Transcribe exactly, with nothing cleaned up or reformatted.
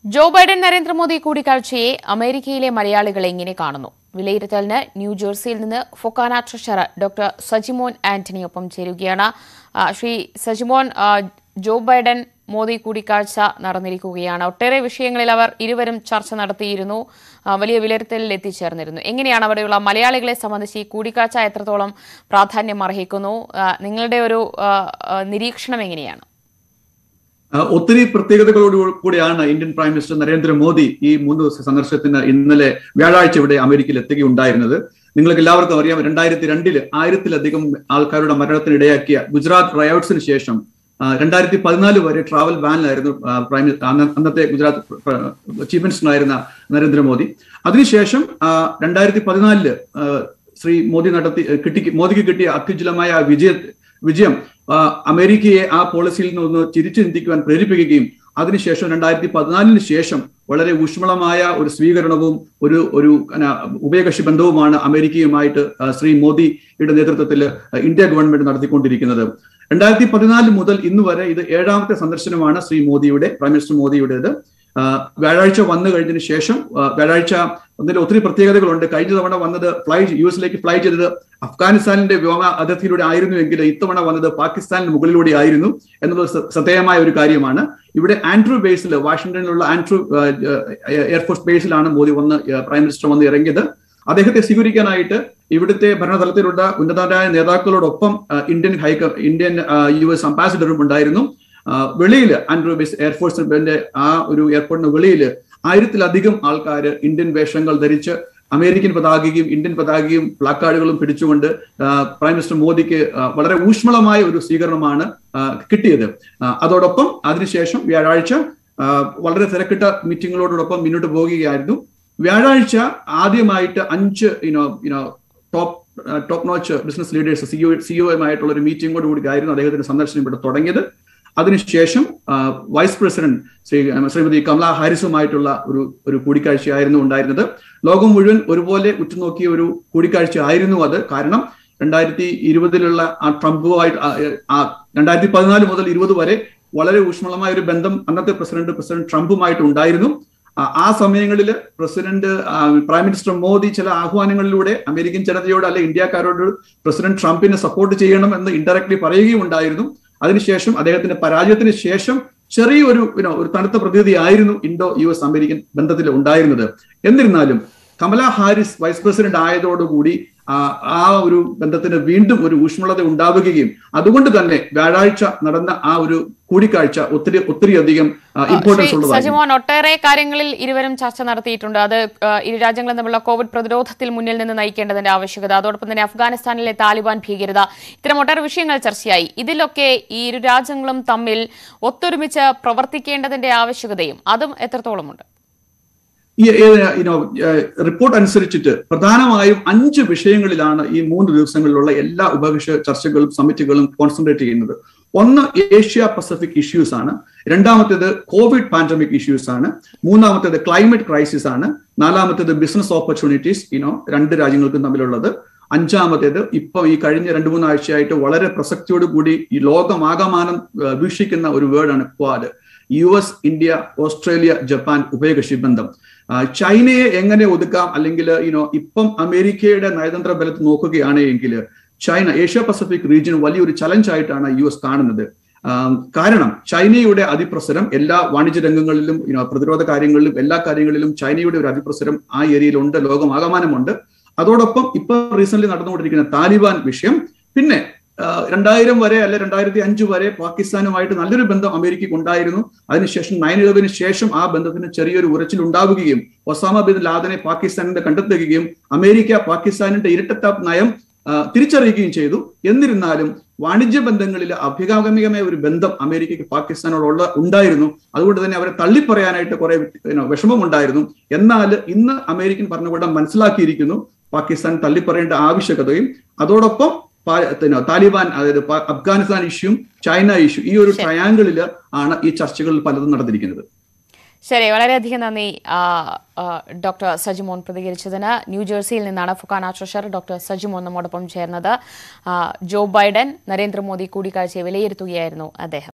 ജോ Biden Narendra Modi കൂടിക്കാഴ്ചയെ അമേരിക്കയിലെ മലയാളികളെ എങ്ങനെ കാണുന്നു? വിലയിരുത്തലിന് ന്യൂജേഴ്സിയിൽ നിന്ന് ഫൊക്കാന ട്രഷറർ ഡോക്ടർ സജിമോൻ ആന്റണിയൊപ്പം ചേരുകയാണ്. ശ്രീ സജിമോൻ, ജോ ബൈഡൻ മോദി കൂടിക്കാഴ്ച നടന്നിരിക്കുകയാണ്. ഒട്ടേറെ വിഷയങ്ങളിൽ അവർ ഇരുവരും ചർച്ച നടത്തിയിരുന്നു, വലിയ വിലയിരുത്തലിൽ എത്തിച്ചേർന്നിരുന്നു. എങ്ങനെയാണ് അവിടെയുള്ള മലയാളികളെ സംബന്ധിച്ച് ഈ കൂടിക്കാഴ്ച എത്രത്തോളം പ്രാധാന്യം അർഹിക്കുന്നു? നിങ്ങളുടെ ഒരു നിരീക്ഷണം എങ്ങനെയാണ്? ഒത്തിരി പ്രത്യേകതകളോട് കൂടിയാണ് ഇന്ത്യൻ പ്രൈം മിനിസ്റ്റർ നരേന്ദ്രമോദി ഈ മൂന്ന് ദിവസ സന്ദർശനത്തിന് ഇന്നലെ വ്യാഴാഴ്ച ഇവിടെ അമേരിക്കയിൽ എത്തുകയുണ്ടായിരുന്നത്. നിങ്ങൾക്ക് എല്ലാവർക്കും അറിയാം, രണ്ടായിരത്തി രണ്ടില് ആയിരത്തിലധികം ആൾക്കാരുടെ മരണത്തിന് ഇടയാക്കിയ ഗുജറാത്ത് റയോട്ട്സിന് ശേഷം രണ്ടായിരത്തി പതിനാല് വരെ ട്രാവൽ ബാനിലായിരുന്നു പ്രൈം അന്നത്തെ ഗുജറാത്ത് ചീഫ് മിനിസ്റ്റർ ആയിരുന്ന നരേന്ദ്രമോദി. അതിനുശേഷം രണ്ടായിരത്തി പതിനാലില് ശ്രീ മോദി നടത്തി കിട്ടി മോദിക്ക് കിട്ടിയ അത്യുജ്വലമായ വിജയ വിജയം അമേരിക്കയെ ആ പോളിസിയിൽ നിന്ന് തിരിച്ചു ചിന്തിക്കുവാൻ പ്രേരിപ്പിക്കുകയും അതിനുശേഷം രണ്ടായിരത്തി പതിനാലിന് ശേഷം വളരെ ഊഷ്മളമായ ഒരു സ്വീകരണവും ഒരു ഒരു ഉഭയകക്ഷി ബന്ധവുമാണ് അമേരിക്കയുമായിട്ട് ശ്രീ മോദിയുടെ നേതൃത്വത്തിൽ ഇന്ത്യ ഗവൺമെന്റ് നടത്തിക്കൊണ്ടിരിക്കുന്നത്. രണ്ടായിരത്തി പതിനാല് മുതൽ ഇന്ന് വരെ ഇത് ഏഴാമത്തെ സന്ദർശനമാണ് ശ്രീ മോദിയുടെ പ്രൈം മിനിസ്റ്റർ മോദിയുടേത്. വ്യാഴാഴ്ച വന്നു കഴിഞ്ഞതിന് ശേഷം വ്യാഴാഴ്ച അതിന്റെ ഒത്തിരി പ്രത്യേകതകളുണ്ട്. കഴിഞ്ഞ തവണ വന്നത് ഫ്ലൈ യു എസിലേക്ക് ഫ്ലൈ ചെയ്തത് അഫ്ഗാനിസ്ഥാനിന്റെ വ്യോമ അതിർത്തിയിലൂടെ ആയിരുന്നുവെങ്കിൽ ഇത്തവണ വന്നത് പാകിസ്ഥാനിന് മുകളിലൂടെ ആയിരുന്നു എന്നുള്ളത് ശ്രദ്ധേയമായ ഒരു കാര്യമാണ്. ഇവിടെ ആൻഡ്രൂ ബേസിൽ, വാഷിംഗ്ടണിലുള്ള ആൻഡ്രൂ എയർഫോഴ്സ് ബേസിലാണ് മോദി വന്ന് പ്രൈം മിനിസ്റ്റർ വന്ന് ഇറങ്ങിയത്. അദ്ദേഹത്തെ സ്വീകരിക്കാനായിട്ട് ഇവിടുത്തെ ഭരണതലത്തിലുള്ള ഉന്നതരായ നേതാക്കളോടൊപ്പം ഇന്ത്യൻ ഹൈക്ക ഇന്ത്യൻ യു എസ് അംബാസിഡറും ഉണ്ടായിരുന്നു. വെളിയിൽ ആൻഡ്രൂ ബേസ് എയർഫോഴ്സിന്റെ ആ ഒരു എയർപോർട്ടിന് വെളിയിൽ ആയിരത്തിലധികം ആൾക്കാർ ഇന്ത്യൻ വേഷങ്ങൾ ധരിച്ച് അമേരിക്കൻ പതാകയും ഇന്ത്യൻ പതാകയും പ്ലാക്കാർഡുകളും പിടിച്ചുകൊണ്ട് പ്രൈം മിനിസ്റ്റർ മോദിക്ക് വളരെ ഊഷ്മളമായ ഒരു സ്വീകരണമാണ് കിട്ടിയത്. അതോടൊപ്പം അതിനുശേഷം വ്യാഴാഴ്ച വളരെ തിരക്കിട്ട മീറ്റിങ്ങുകളോടൊപ്പം മുന്നോട്ട് പോവുകയായിരുന്നു. വ്യാഴാഴ്ച ആദ്യമായിട്ട് അഞ്ച് you know you know top top notch business leaders CEO സിഇഒയുമായിട്ടുള്ള ഒരു മീറ്റിംഗോട് കൂടി ആയിരുന്നു അദ്ദേഹത്തിന്റെ സന്ദർശനം ഇവിടെ തുടങ്ങിയത്. അതിനുശേഷം വൈസ് പ്രസിഡന്റ് ശ്രീ ശ്രീമതി കമലാ ഹാരിസുമായിട്ടുള്ള ഒരു ഒരു കൂടിക്കാഴ്ചയായിരുന്നു ഉണ്ടായിരുന്നത്. ലോകം മുഴുവൻ ഒരുപോലെ ഉറ്റുനോക്കിയ ഒരു കൂടിക്കാഴ്ച ആയിരുന്നു അത്. കാരണം രണ്ടായിരത്തി ഇരുപതിലുള്ള ആ ട്രംപുമായിട്ട് രണ്ടായിരത്തി പതിനാല് മുതൽ ഇരുപത് വരെ വളരെ ഊഷ്മളമായ ഒരു ബന്ധം അന്നത്തെ പ്രസിഡന്റ് പ്രസിഡന്റ് ട്രംപുമായിട്ട് ഉണ്ടായിരുന്നു. ആ സമയങ്ങളിൽ പ്രസിഡന്റ് പ്രൈം മിനിസ്റ്റർ മോദി ചില ആഹ്വാനങ്ങളിലൂടെ അമേരിക്കൻ ജനതയോട് അല്ലെ ഇന്ത്യക്കാരോട് പ്രസിഡന്റ് ട്രംപിനെ സപ്പോർട്ട് ചെയ്യണം എന്ന് ഇൻഡയറക്ട്ലി പറയുകയും ഉണ്ടായിരുന്നു. അതിനുശേഷം അദ്ദേഹത്തിന്റെ പരാജയത്തിന് ശേഷം ചെറിയൊരു ഒരു തണുത്ത പ്രതീതി ആയിരുന്നു ഇൻഡോ യു എസ് അമേരിക്കൻ ബന്ധത്തിൽ ഉണ്ടായിരുന്നത്. എന്നിരുന്നാലും കമലാ ഹാരിസ് വൈസ് പ്രസിഡന്റ് ആയതോടുകൂടി ആ ഒരു ബന്ധത്തിന് വീണ്ടും ഒരു ഊഷ്മളത ഉണ്ടാവുകയും അതുകൊണ്ട് തന്നെ വ്യാഴാഴ്ച നടന്ന ആ ഒരു കൂടിക്കാഴ്ച ഒത്തിരി ഒത്തിരി അധികം ഇമ്പോർട്ടൻസ് ഉള്ളതാണ്. സജിമോൻ, ഒട്ടേറെ കാര്യങ്ങളിൽ ഇരുവരും ചർച്ച നടത്തിയിട്ടുണ്ട്. അത് ഇരു രാജ്യങ്ങളും തമ്മിലുള്ള കോവിഡ് പ്രതിരോധത്തിൽ മുന്നിൽ നിന്ന് നയിക്കേണ്ടതിന്റെ ആവശ്യകത, അതോടൊപ്പം തന്നെ അഫ്ഗാനിസ്ഥാനിലെ താലിബാൻ ഭീകരത, ഇത്തരം ഒട്ടേറെ വിഷയങ്ങൾ ചർച്ചയായി. ഇതിലൊക്കെ ഈ ഇരു രാജ്യങ്ങളും തമ്മിൽ ഒത്തൊരുമിച്ച് പ്രവർത്തിക്കേണ്ടതിന്റെ ആവശ്യകതയും അതും എത്രത്തോളമുണ്ട്? ഈ റിപ്പോർട്ട് അനുസരിച്ചിട്ട് പ്രധാനമായും അഞ്ച് വിഷയങ്ങളിലാണ് ഈ മൂന്ന് ദിവസങ്ങളിലുള്ള എല്ലാ ഉഭയകക്ഷി ചർച്ചകളും സമിറ്റുകളും കോൺസെൻട്രേറ്റ് ചെയ്യുന്നത്. ഒന്ന് ഏഷ്യ പസഫിക് ഇഷ്യൂസ് ആണ്, രണ്ടാമത്തേത് കോവിഡ് പാൻഡമിക് ഇഷ്യൂസ് ആണ്, മൂന്നാമത്തേത് ക്ലൈമറ്റ് ക്രൈസിസ് ആണ്, നാലാമത്തേത് ബിസിനസ് ഓപ്പർച്യൂണിറ്റീസ് ഇനോ രണ്ട് രാജ്യങ്ങൾക്കും തമ്മിലുള്ളത്, അഞ്ചാമത്തേത് ഇപ്പൊ ഈ കഴിഞ്ഞ രണ്ടു മൂന്നാഴ്ചയായിട്ട് വളരെ പ്രസക്തിയോട് കൂടി ഈ ലോകമാകമാനം വീക്ഷിക്കുന്ന ഒരു വേർഡാണ് Quad. U S, India, Australia, Japan ഉഭയകക്ഷി ബന്ധം. ചൈനയെ എങ്ങനെ ഒതുക്കാം, അല്ലെങ്കിൽ യുനോ ഇപ്പം അമേരിക്കയുടെ നയതന്ത്ര ബലത്തിൽ നോക്കുകയാണ് എങ്കിൽ ചൈന ഏഷ്യ പസഫിക് റീജിയൻ വലിയൊരു ചലഞ്ച് ആയിട്ടാണ് യു എസ് കാണുന്നത്. കാരണം ചൈനയുടെ അതിപ്രസരം എല്ലാ വാണിജ്യ രംഗങ്ങളിലും പ്രതിരോധ കാര്യങ്ങളിലും എല്ലാ കാര്യങ്ങളിലും ചൈനയുടെ ഒരു അതിപ്രസരം ആ ഏരിയയിലുണ്ട്, ലോകമാകമാനമുണ്ട്. അതോടൊപ്പം ഇപ്പൊ റീസെന്റ് നടന്നുകൊണ്ടിരിക്കുന്ന താലിബാൻ വിഷയം, പിന്നെ രണ്ടായിരം വരെ അല്ലെ രണ്ടായിരത്തി അഞ്ച് വരെ പാകിസ്ഥാനുമായിട്ട് നല്ലൊരു ബന്ധം അമേരിക്കയ്ക്ക് ഉണ്ടായിരുന്നു. അതിനുശേഷം നയൻ ഇലവന് ശേഷം ആ ബന്ധത്തിന് ചെറിയൊരു ഉറച്ചിൽ ഉണ്ടാവുകയും ഒസാമ ബിൻ ലാദനെ പാകിസ്ഥാനിന്റെ കണ്ടെത്തുകയും അമേരിക്ക പാകിസ്ഥാനിന്റെ ഇരട്ടത്താപ്പ് നയം തിരിച്ചറിയുകയും ചെയ്തു. എന്നിരുന്നാലും വാണിജ്യ ബന്ധങ്ങളിൽ അഭികാമികമായ ഒരു ബന്ധം അമേരിക്കയ്ക്ക് പാകിസ്ഥാനോടുള്ള ഉണ്ടായിരുന്നു. അതുകൊണ്ട് തന്നെ അവരെ തള്ളിപ്പറയാനായിട്ട് കുറെ വിഷമമുണ്ടായിരുന്നു. എന്നാൽ ഇന്ന് അമേരിക്കൻ ഭരണകൂടം മനസ്സിലാക്കിയിരിക്കുന്നു പാകിസ്ഥാൻ തള്ളിപ്പറയേണ്ട ആവശ്യകതയും. അതോടൊപ്പം താലിബാൻ, അതായത് അഫ്ഗാനിസ്ഥാൻ ഇഷ്യൂ, ചൈന ഇഷ്യൂ, ഈ ഒരു ട്രയാങ്കിളിൽ ആണ് ഈ ചർച്ചകൾ പലതും നടന്നിരിക്കുന്നത്. ശരി, വളരെയധികം നന്ദി ഡോക്ടർ സജിമോൻ പ്രതികരിച്ചതിന്. ന്യൂജേഴ്സിയിൽ നിന്നാണ് ഫൊക്കാന ട്രഷറർ ഡോക്ടർ സജിമോൻ നമ്മോടൊപ്പം ചേർന്നത്. ജോ ബൈഡൻ നരേന്ദ്രമോദി കൂടിക്കാഴ്ചയെ വിലയിരുത്തുകയായിരുന്നു അദ്ദേഹം.